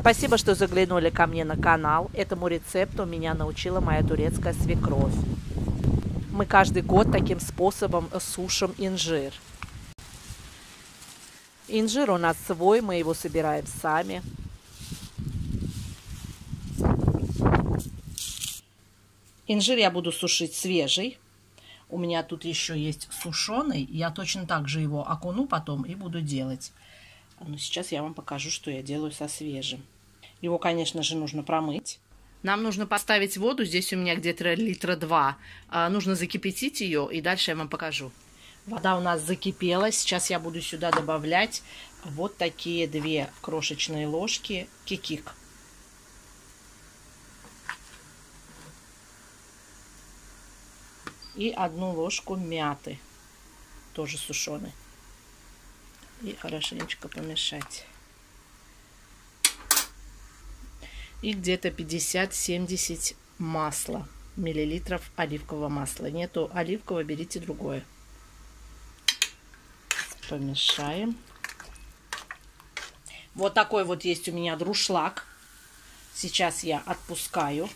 Спасибо, что заглянули ко мне на канал. Этому рецепту меня научила моя турецкая свекровь. Мы каждый год таким способом сушим инжир. Инжир у нас свой, мы его собираем сами. Инжир я буду сушить свежий. У меня тут еще есть сушеный. Я точно так же его окуну потом и буду делать. Но сейчас я вам покажу, что я делаю со свежим. Его, конечно же, нужно промыть. Нам нужно поставить воду. Здесь у меня где-то литра 2. Нужно закипятить ее, и дальше я вам покажу. Вода у нас закипела. Сейчас я буду сюда добавлять вот такие 2 крошечные ложки кекик. И 1 ложку мяты, тоже сушеной. И хорошенечко помешать. И где-то 50-70 масла, миллилитров оливкового масла. Нету оливкового, берите другое. Помешаем. Вот такой вот есть у меня друшлаг. Сейчас я отпускаю.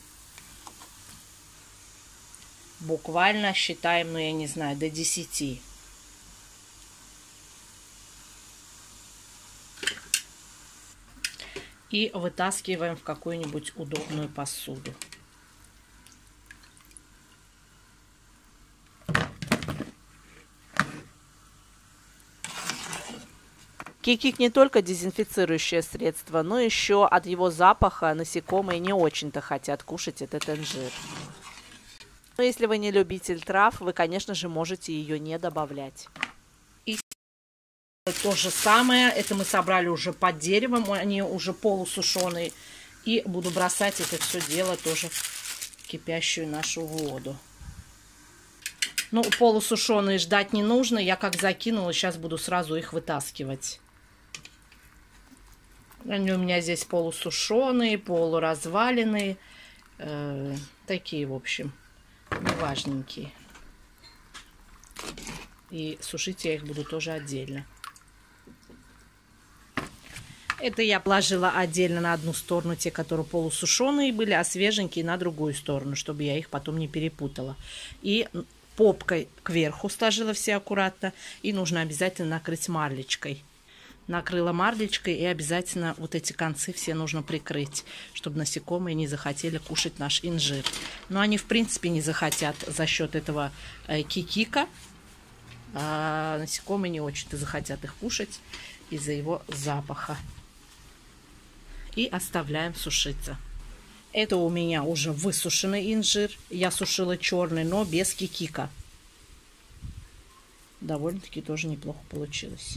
Буквально считаем, ну я не знаю, до 10. И вытаскиваем в какую-нибудь удобную посуду. Кекик не только дезинфицирующее средство, но еще от его запаха насекомые не очень-то хотят кушать этот инжир. Но если вы не любитель трав, вы, конечно же, можете ее не добавлять. И то же самое, это мы собрали уже под деревом, они уже полусушеные. И буду бросать это все дело тоже в кипящую нашу воду. Ну, полусушеные ждать не нужно, я как закинула, сейчас буду сразу их вытаскивать. Они у меня здесь полусушеные, полуразваленные, такие, в общем, неважненькие. И сушить я их буду тоже отдельно. Это я положила отдельно на одну сторону те, которые полусушеные были, а свеженькие на другую сторону, чтобы я их потом не перепутала. И попкой кверху сложила все аккуратно. И нужно обязательно накрыть марлечкой. Накрыла марлечкой, и обязательно вот эти концы все нужно прикрыть, чтобы насекомые не захотели кушать наш инжир. Но они в принципе не захотят за счет этого кекика. А насекомые не очень-то захотят их кушать из-за его запаха. И оставляем сушиться. Это у меня уже высушенный инжир. Я сушила черный, но без кекика. Довольно-таки тоже неплохо получилось.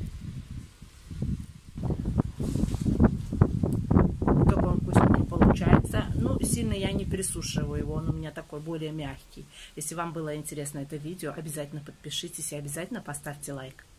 Такой он вкусненький получается. Ну, сильно я не пересушиваю его. Он у меня такой более мягкий. Если вам было интересно это видео, обязательно подпишитесь и обязательно поставьте лайк.